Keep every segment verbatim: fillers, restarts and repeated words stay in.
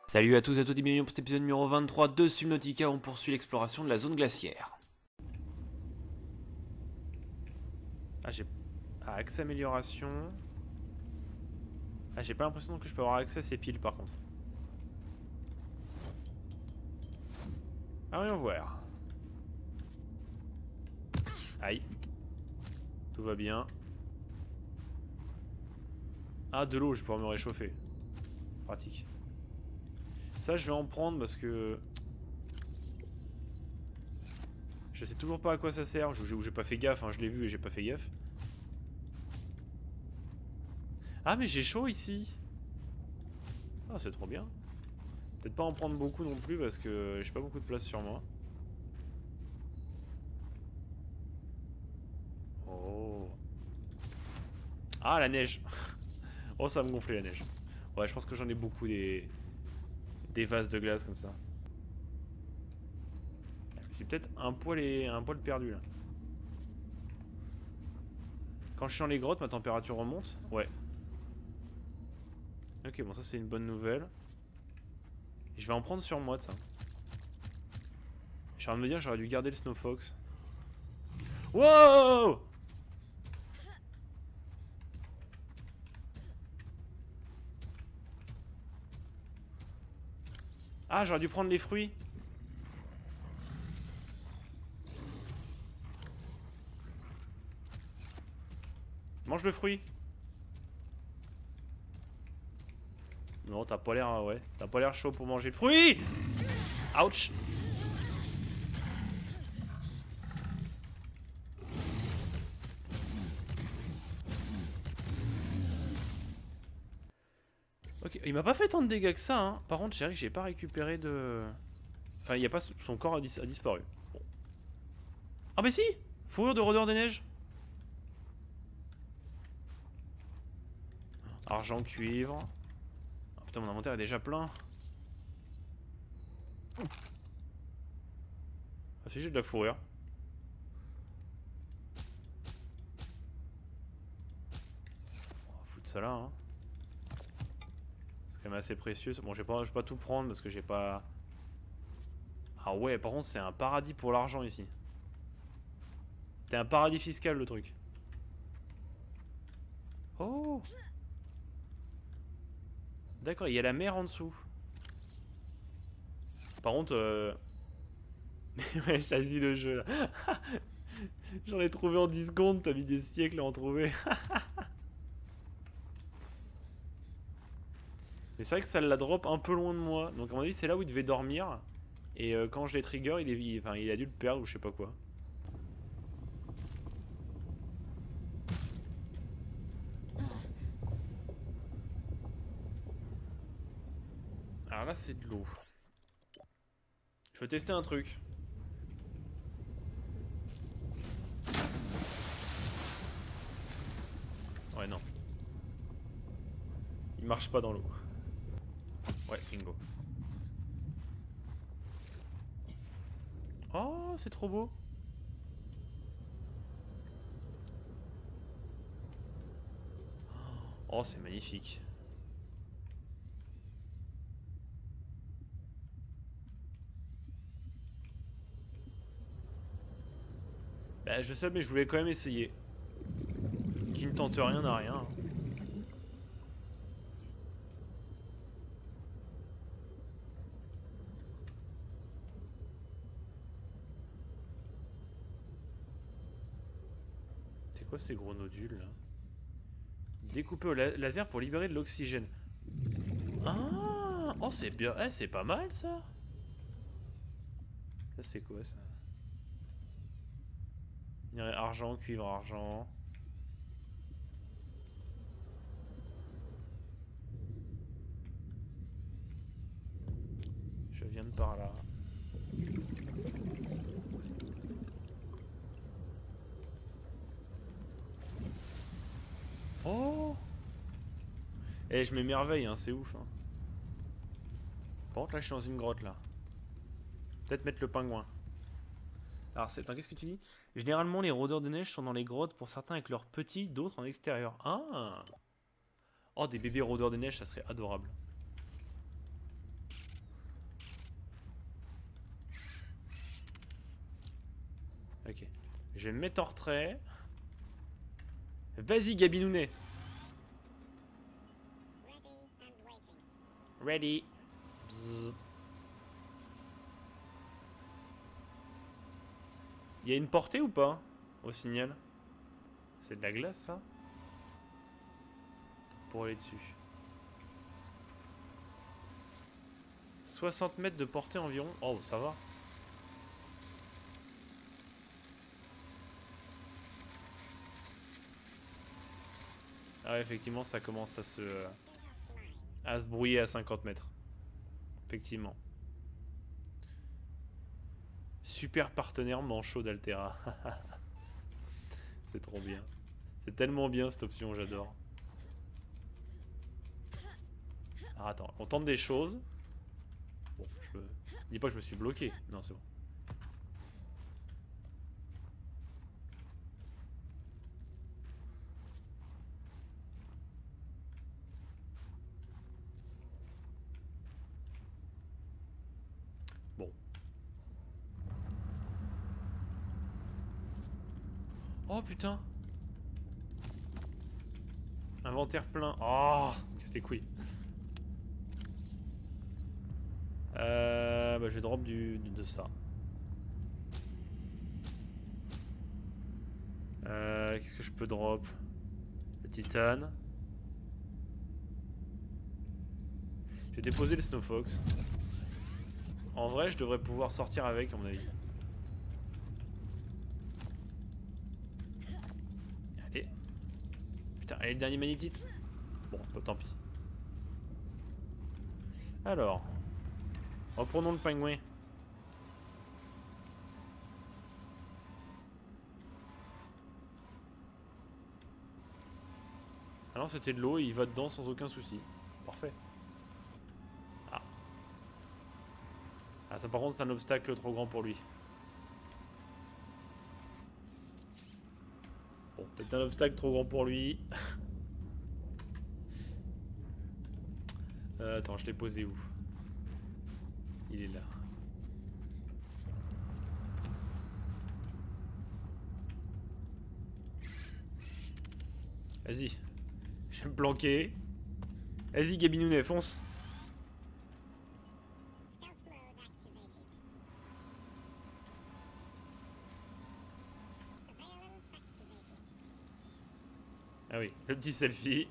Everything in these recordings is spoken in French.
Salut à tous et à toutes et bienvenue pour cet épisode numéro vingt-trois de Subnautica où on poursuit l'exploration de la zone glaciaire. Ah j'ai... Ah, accès amélioration... Ah j'ai pas l'impression que je peux avoir accès à ces piles par contre. Ah voyons voir. Aïe. Tout va bien. Ah de l'eau, je vais pouvoir me réchauffer. Pratique. Ça je vais en prendre parce que... Je sais toujours pas à quoi ça sert, j'ai pas fait gaffe, hein. Je l'ai vu et j'ai pas fait gaffe. Ah mais j'ai chaud ici. Ah c'est trop bien. Peut-être pas en prendre beaucoup non plus parce que j'ai pas beaucoup de place sur moi. Oh. Ah la neige. Oh ça va me gonfler la neige. Ouais je pense que j'en ai beaucoup des... Des vases de glace comme ça. Je suis peut-être un poil et un poil perdu là. Quand je suis dans les grottes, ma température remonte. Ouais. Ok, bon ça c'est une bonne nouvelle. Je vais en prendre sur moi de ça. Je suis en train de me dire j'aurais dû garder le Snow Fox. Wow! Ah j'aurais dû prendre les fruits. Mange le fruit. Non, t'as pas l'air... Ouais, t'as pas l'air chaud pour manger le fruit. Ouch. Ok, il m'a pas fait tant de dégâts que ça, hein. Par contre, j'ai que j'ai pas récupéré de... Enfin, il y a pas... Son corps a, dis... a disparu. Bon. Ah mais si! Fourrure de rôdeur des neiges. Argent, cuivre... Oh, putain, mon inventaire est déjà plein. Ah si, j'ai de la fourrure. On va foutre ça là, hein. C'est quand même assez précieux. Bon, je vais pas, je vais pas tout prendre parce que j'ai pas... Ah ouais, par contre, c'est un paradis pour l'argent ici. C'est un paradis fiscal le truc. Oh! D'accord, il y a la mer en dessous. Par contre, euh... ouais, choisis le jeu là. J'en ai trouvé en dix secondes, t'as mis des siècles à en trouver. Mais c'est vrai que ça la drop un peu loin de moi. Donc à mon avis, c'est là où il devait dormir. Et euh, quand je l'ai trigger, il, est... il... Enfin, il a dû le perdre ou je sais pas quoi. Alors là, c'est de l'eau. Je veux tester un truc. Ouais, non. Il marche pas dans l'eau. Ouais, bingo. Oh, c'est trop beau. Oh, c'est magnifique. Bah, je sais, mais je voulais quand même essayer. Qui ne tente rien n'a rien. C'est quoi ces gros nodules là? Découper au la laser pour libérer de l'oxygène. Ah! Oh, c'est bien. Eh, c'est pas mal ça! Ça, c'est quoi ça? Minerai argent, cuivre, argent. Je viens de par là. Oh! Eh, je m'émerveille, hein, c'est ouf. Hein. Par contre, là, je suis dans une grotte, là. Peut-être mettre le pingouin. Alors, c'est... qu'est-ce que tu dis? Généralement, les rôdeurs de neige sont dans les grottes, pour certains avec leurs petits, d'autres en extérieur. Ah! Oh, des bébés rôdeurs de neige, ça serait adorable. Je vais me mettre en retrait. Vas-y, Gabinounet. Ready. Bzzz. Il y a une portée ou pas au signal? C'est de la glace ça? Pour aller dessus. soixante mètres de portée environ. Oh, ça va. Ah ouais, effectivement, ça commence à se... à se brouiller à cinquante mètres. Effectivement. Super partenaire manchot d'Altera. C'est trop bien. C'est tellement bien cette option, j'adore. Alors attends, on tente des choses. Bon, je peux... Dis pas que je me suis bloqué. Non, c'est bon. Bon. Oh putain. Inventaire plein. Oh, qu'est-ce que les couilles. Euh, bah, je vais drop du, du de ça. Euh, Qu'est-ce que je peux drop? Le titane. Je vais déposer le Snowfox. En vrai, je devrais pouvoir sortir avec, à mon avis. Allez. Putain, allez, le dernier magnétite. Bon, bah, tant pis. Alors. Reprenons le pingouin. Alors c'était de l'eau et il va dedans sans aucun souci. Parfait. Ah. Ah, ça par contre c'est un obstacle trop grand pour lui. Bon, c'est un obstacle trop grand pour lui. euh, attends, je l'ai posé où? Il est là. Vas-y. Je vais me planquer. Vas-y, Gabinounet, fonce. Ah oui, le petit selfie.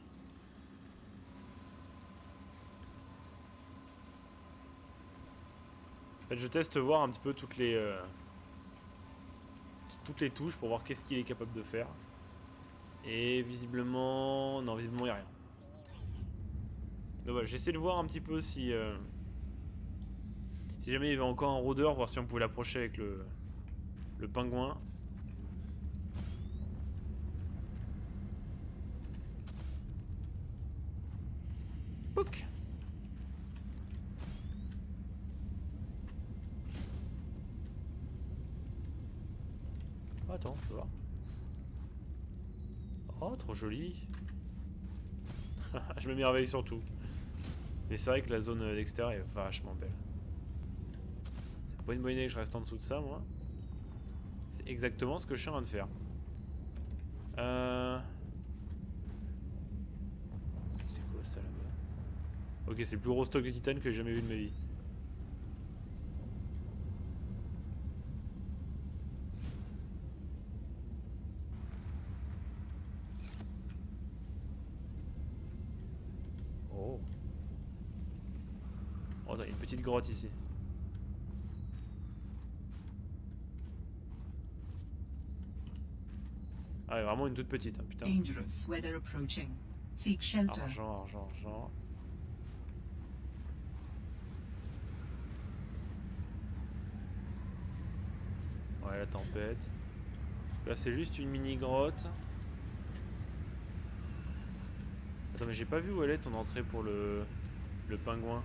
En fait, je teste voir un petit peu toutes les euh, toutes les touches pour voir qu'est-ce qu'il est capable de faire. Et visiblement, non, visiblement il n'y a rien. Donc voilà, j'essaie de voir un petit peu si euh, si jamais il y avait encore un rôdeur, voir si on pouvait l'approcher avec le le pingouin. Pouc. Attends, je vais voir. Oh, trop joli. Je m'émerveille surtout. Mais c'est vrai que la zone extérieure est vachement belle. C'est pas une bonne idée que je reste en dessous de ça, moi. C'est exactement ce que je suis en train de faire. Euh... C'est quoi ça là-bas? Ok, c'est le plus gros stock de titane que j'ai jamais vu de ma vie. Oh. Oh, il y a une petite grotte ici. Ah, ouais, vraiment une toute petite, hein, putain. Dangerous weather approaching. Seek shelter. Argent, argent, argent. Ouais, la tempête. Là, c'est juste une mini grotte. Attends, mais j'ai pas vu où elle est ton entrée pour le le pingouin.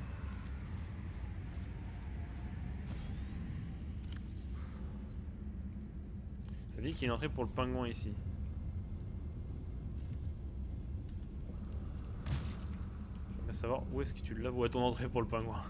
Ça dit qu'il y a une entrée pour le pingouin ici. J'aimerais savoir où est-ce que tu l'as, où est ton entrée pour le pingouin.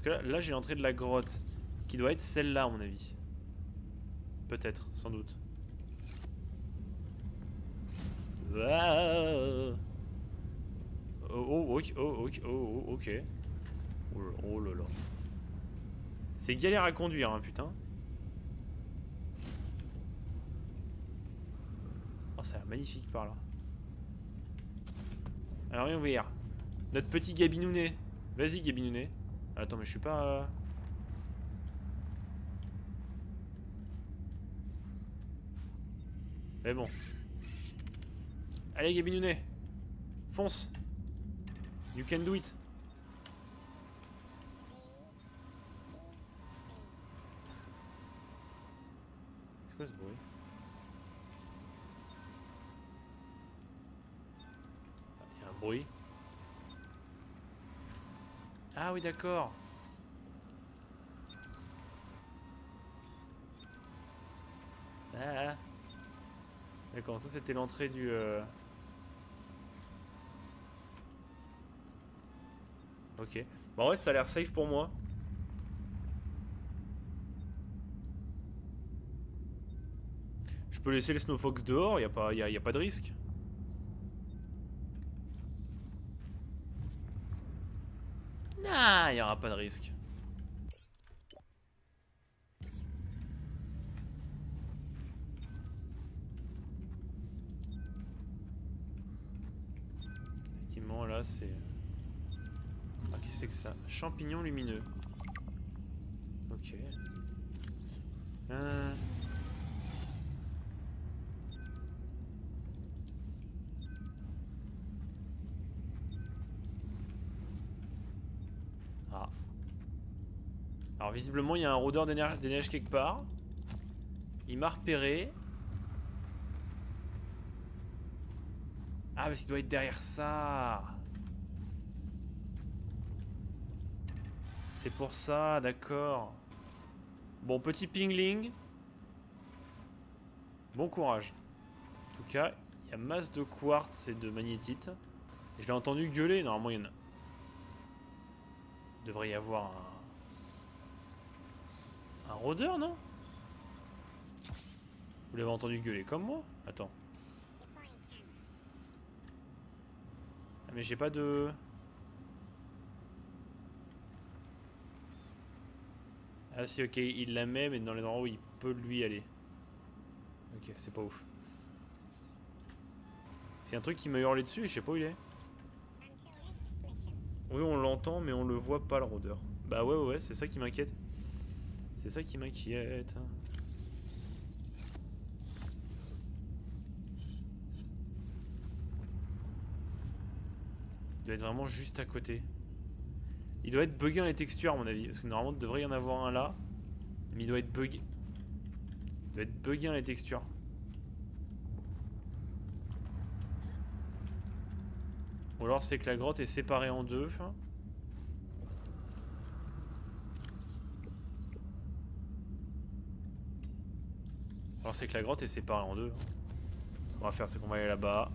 que là, là j'ai l'entrée de la grotte. Qui doit être celle-là à mon avis. Peut-être, sans doute. Ah. Oh, oh, ok, oh, ok, oh, oh, ok. Oh, oh là là. C'est galère à conduire, hein, putain. Oh, ça a l'air magnifique par là. Alors, on va voir. Notre petit Gabinounet. Vas-y, Gabinounet. Attends, mais je suis pas... Euh... Mais bon. Allez, Gabinounet. Fonce. You can do it. C'est quoi ce bruit? Il y a un bruit. Ah oui, d'accord. Ah. D'accord, ça c'était l'entrée du... Euh... Ok. Bon, en fait, ça a l'air safe pour moi. Je peux laisser les Snowfox dehors, il n'y a, pas, y a, y a pas de risque. Ah, il n'y aura pas de risque. Effectivement, là, c'est... Ah, qu'est-ce que c'est que ça? Champignon lumineux. Ok. Euh... Ah. Alors, visiblement, il y a un rôdeur des neiges, des neiges quelque part. Il m'a repéré. Ah, mais il doit être derrière ça. C'est pour ça, d'accord. Bon, petit pingling. Bon courage. En tout cas, il y a masse de quartz et de magnétite. Et je l'ai entendu gueuler, normalement il y en a. Il devrait y avoir un... Un rôdeur, non? Vous l'avez entendu gueuler comme moi? Attends. Ah, mais j'ai pas de... Ah si, ok, il la met, mais dans les endroits où il peut lui aller. Ok, c'est pas ouf. C'est un truc qui m'a hurlé dessus et je sais pas où il est. Oui, on l'entend, mais on le voit pas, le rôdeur. Bah ouais, ouais, ouais, c'est ça qui m'inquiète. C'est ça qui m'inquiète. Il doit être vraiment juste à côté. Il doit être bugué dans les textures, à mon avis. Parce que normalement, il devrait y en avoir un là. Mais il doit être bugué. Il doit être bugué dans les textures. Ou alors c'est que la grotte est séparée en deux. Alors c'est que la grotte est séparée en deux. Ce qu'on va faire, c'est qu'on va aller là-bas.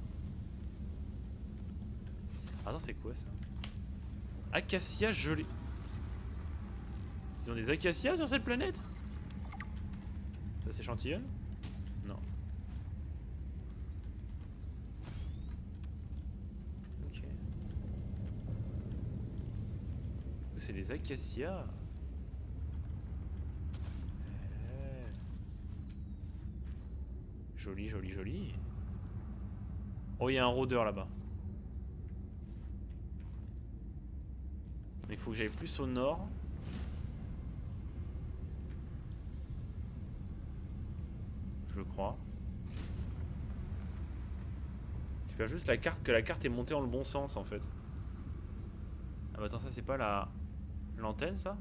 Attends, c'est quoi ça? Acacia gelé. Ils ont des acacias sur cette planète? Ça s'échantillonne? Non. Ok. C'est des acacias. Ouais. Joli, joli, joli. Oh, il y a un rôdeur là-bas. Il faut que j'aille plus au nord. Je crois. J'espère juste la carte, que la carte est montée dans le bon sens en fait. Ah bah attends, ça c'est pas la l'antenne ça?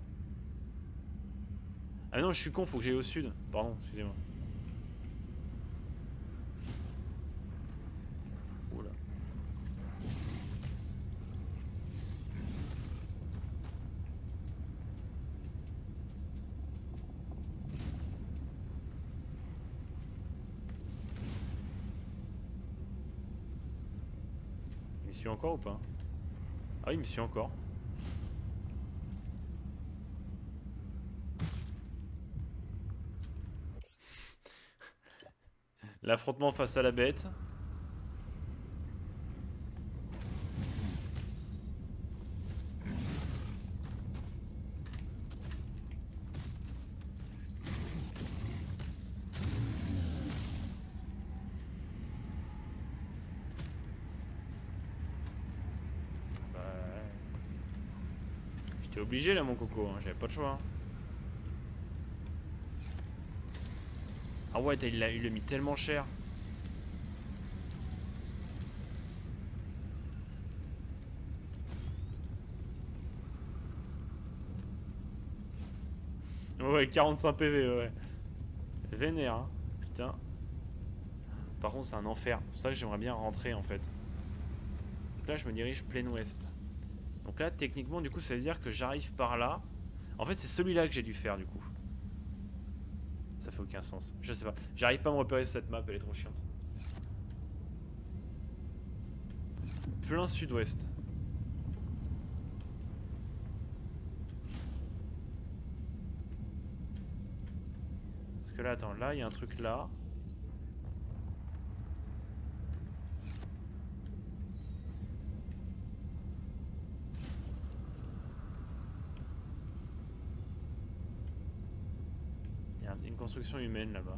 Ah non, je suis con, faut que j'aille au sud. Pardon, excusez-moi. Oula. Il me suit encore ou pas? Ah oui, il me suit encore. L'affrontement face à la bête. Bah... J'étais obligé là mon coco, hein. J'avais pas le choix. Hein. Ah ouais, il l'a mis tellement cher. Ouais, quarante-cinq P V, ouais. Vénère, hein. Putain. Par contre, c'est un enfer. C'est pour ça que j'aimerais bien rentrer, en fait. Donc là, je me dirige plein ouest. Donc là, techniquement, du coup, ça veut dire que j'arrive par là. En fait, c'est celui-là que j'ai dû faire, du coup. Ça fait aucun sens. Je sais pas. J'arrive pas à me repérer cette map, elle est trop chiante. Plein sud-ouest. Parce que là, attends, là, il y a un truc là. Il y a une construction humaine là-bas.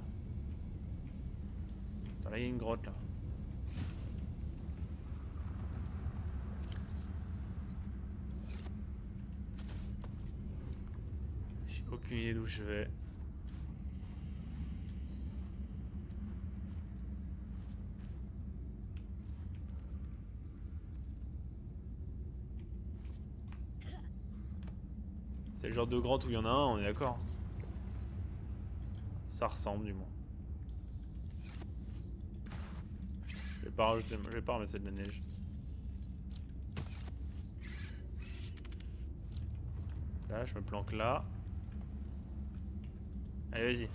Là, il y a une grotte là. J'ai aucune idée d'où je vais. C'est le genre de grotte où il y en a un, on est d'accord. Ça ressemble du moins. Je vais pas, je vais pas ramasser de la neige. Là, je me planque là. Allez, vas-y.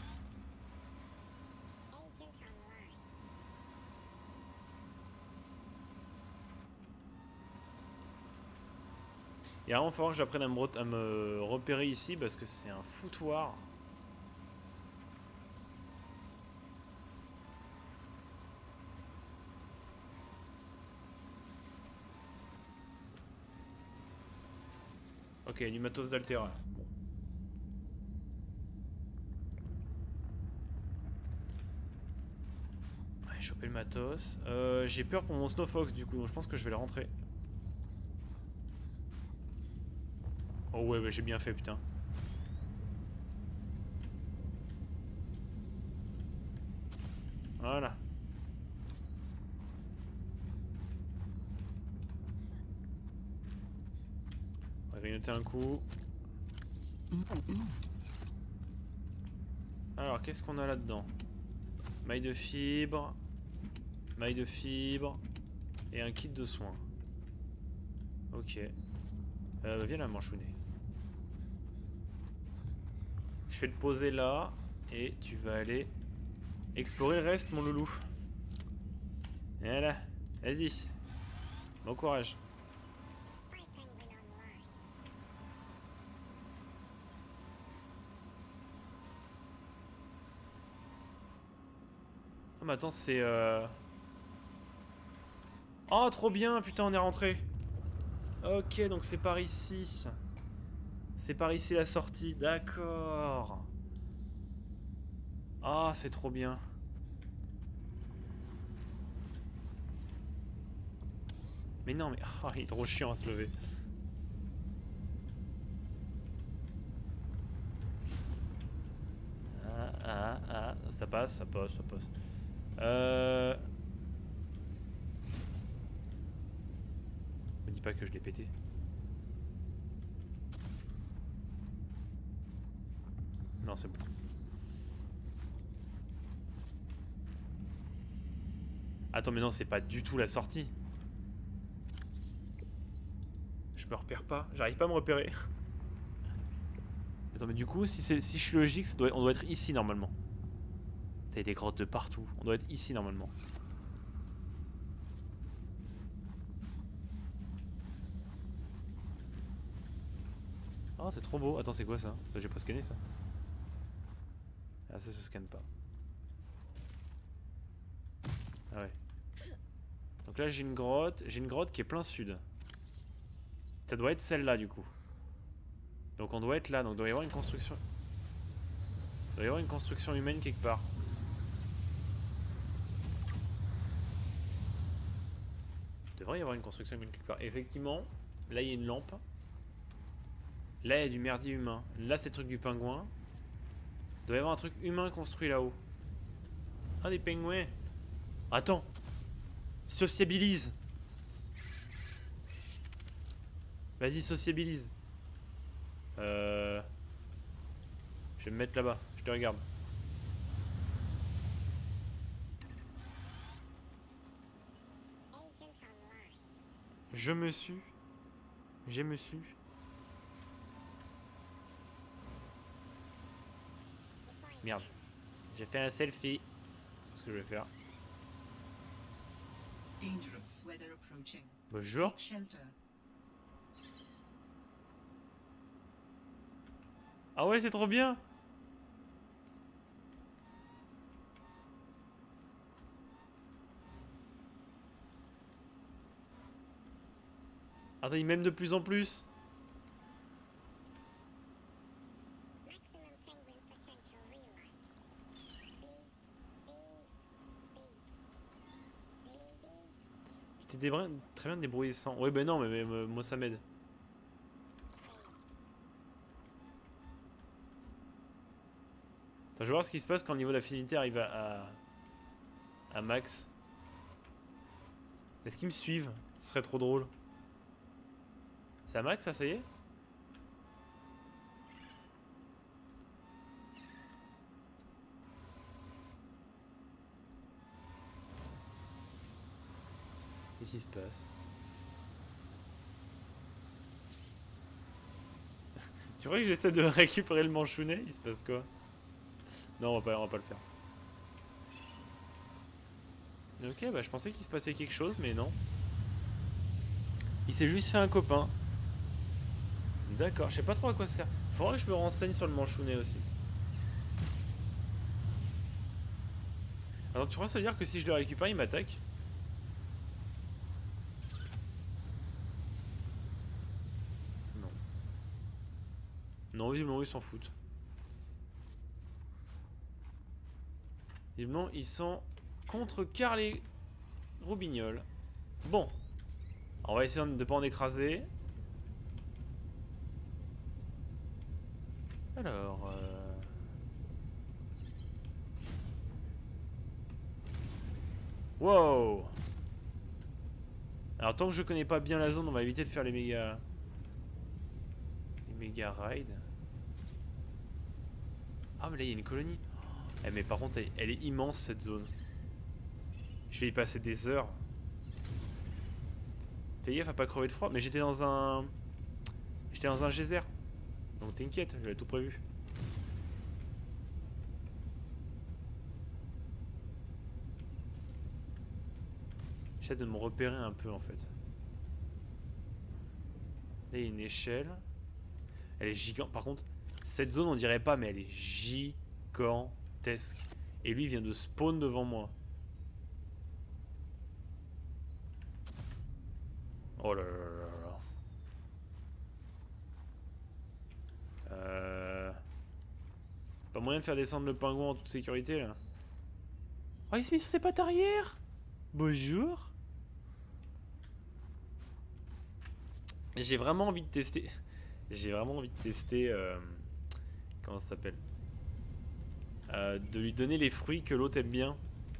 Il va vraiment falloir que j'apprenne à, à me repérer ici parce que c'est un foutoir. Ok, du matos d'Altera. Bon. Ouais, choper le matos. Euh, J'ai peur pour mon Snowfox du coup, donc je pense que je vais le rentrer. Oh ouais, bah, j'ai bien fait, putain. Voilà. On va grignoter un coup. Alors, qu'est-ce qu'on a là-dedans? Maille de fibre. Maille de fibre. Et un kit de soins. Ok. Euh, viens là, manchounet. Je vais te poser là. Et tu vas aller explorer le reste, mon loulou. Voilà. Vas-y. Bon courage. Ah mais attends, c'est... Euh... Oh, trop bien, putain, on est rentré. Ok, donc c'est par ici. C'est par ici la sortie, d'accord. Ah, c'est trop bien. Mais non, mais oh, il est trop chiant à se lever. Ah, ah, ah, ça passe, ça passe, ça passe. Euh... Me dis pas que je l'ai pété. Non, c'est bon. Attends, mais non, c'est pas du tout la sortie. Je me repère pas. J'arrive pas à me repérer. Attends, mais du coup, si, si je suis logique, ça doit, on doit être ici normalement. T'as des grottes de partout. On doit être ici normalement. Oh, c'est trop beau. Attends, c'est quoi ça? Ça, j'ai pas scanné ça. Ah, ça se scanne pas. Ah ouais. Donc là j'ai une grotte. J'ai une grotte qui est plein sud. Ça doit être celle-là du coup. Donc on doit être là. Donc il doit y avoir une construction. Il doit y avoir une construction humaine quelque part. Il devrait y avoir une construction humaine quelque part. Et effectivement, là il y a une lampe. Là il y a du merdier humain. Là c'est le truc du pingouin. Il doit y avoir un truc humain construit là-haut. Ah, des pingouins. Attends. Sociabilise. Vas-y, sociabilise. Euh... Je vais me mettre là-bas. Je te regarde. Je me suis. Je me suis. Merde. J'ai fait un selfie. C'est ce que je vais faire. Dangerous weather approaching. Bonjour. Seek shelter. Ah ouais, c'est trop bien. Attends, il m'aime de plus en plus. Tu t'es très bien débrouillé sans. Ouais, ben non, mais, mais, mais moi ça m'aide. Je vais voir ce qui se passe quand le niveau d'affinité arrive à, à, à max. Est-ce qu'ils me suivent? Ce serait trop drôle. C'est à max, ça, ça y est? Qu'est-ce qui se passe? Tu vois que j'essaie de récupérer le manchounet? Il se passe quoi? Non, on va pas, on va pas le faire. Ok, bah je pensais qu'il se passait quelque chose, mais non. Il s'est juste fait un copain. D'accord, je sais pas trop à quoi ça sert. Faudrait que je me renseigne sur le manchounet aussi. Alors tu crois ça veut dire que si je le récupère, il m'attaque? Non. Non, visiblement ils s'en foutent. Visiblement ils sont contre car les roubignoles. Bon. On va essayer de ne pas en écraser. Alors... Euh... Wow. Alors tant que je connais pas bien la zone, on va éviter de faire les méga... Les méga raids. Ah mais là il y a une colonie. Eh, mais par contre elle, elle est immense cette zone. Je vais y passer des heures. Fais gaffe à pas crever de froid. Mais j'étais dans un... J'étais dans un geyser. Donc t'inquiète, j'avais tout prévu. J'essaie de me repérer un peu en fait. Là il y a une échelle. Elle est gigante. Par contre, cette zone on dirait pas, mais elle est gigantesque. Et lui il vient de spawn devant moi. Oh là là là là. Euh... Pas moyen de faire descendre le pingouin en toute sécurité là. Oh, il se met sur ses pattes arrière. Bonjour. J'ai vraiment envie de tester. J'ai vraiment envie de tester. Euh... Comment ça s'appelle, euh, de lui donner les fruits que l'autre aime bien.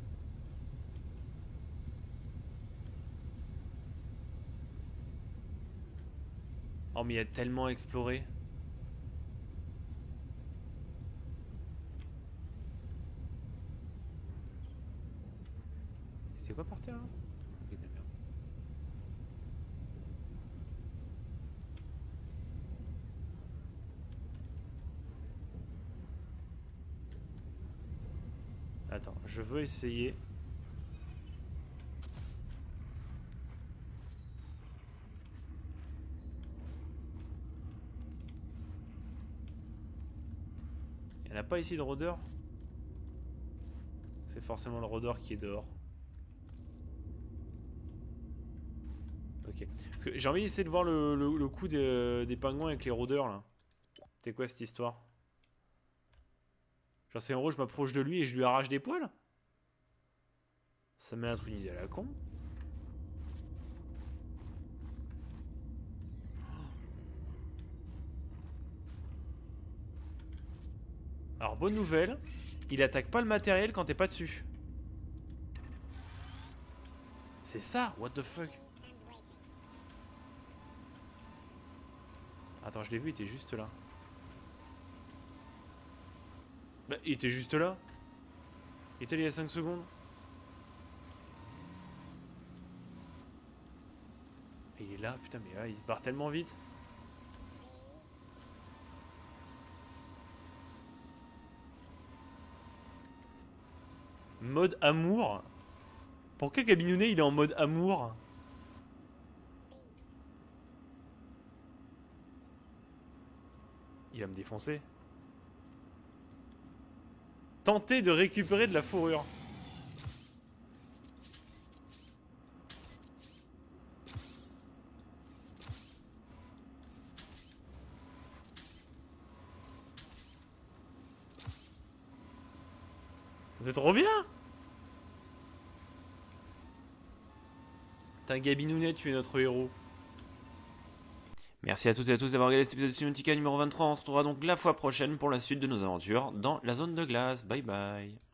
Oh, mais il y a tellement à explorer. C'est quoi par terre là? Ok, d'accord. Attends, je veux essayer. Il n'y en a pas ici de rôdeur? C'est forcément le rôdeur qui est dehors. Ok. Parce que j'ai envie d'essayer de voir le, le, le coup des, des pingouins avec les rôdeurs là. C'est quoi cette histoire? Genre c'est en gros je m'approche de lui et je lui arrache des poils? Ça met un truc une idée à la con. Alors bonne nouvelle, il attaque pas le matériel quand t'es pas dessus. C'est ça, what the fuck? Attends, je l'ai vu, il était juste là. Bah, il était juste là. Il était là il y a cinq secondes. Et il est là, putain, mais là, il se barre tellement vite. Mode amour. Pourquoi Gabinounet il est en mode amour? Il va me défoncer. Tenter de récupérer de la fourrure. C'est trop bien. T'as Gabinounet, tu es notre héros. Merci à toutes et à tous d'avoir regardé cet épisode de Subnautica numéro vingt-trois. On se retrouvera donc la fois prochaine pour la suite de nos aventures dans la zone de glace. Bye bye.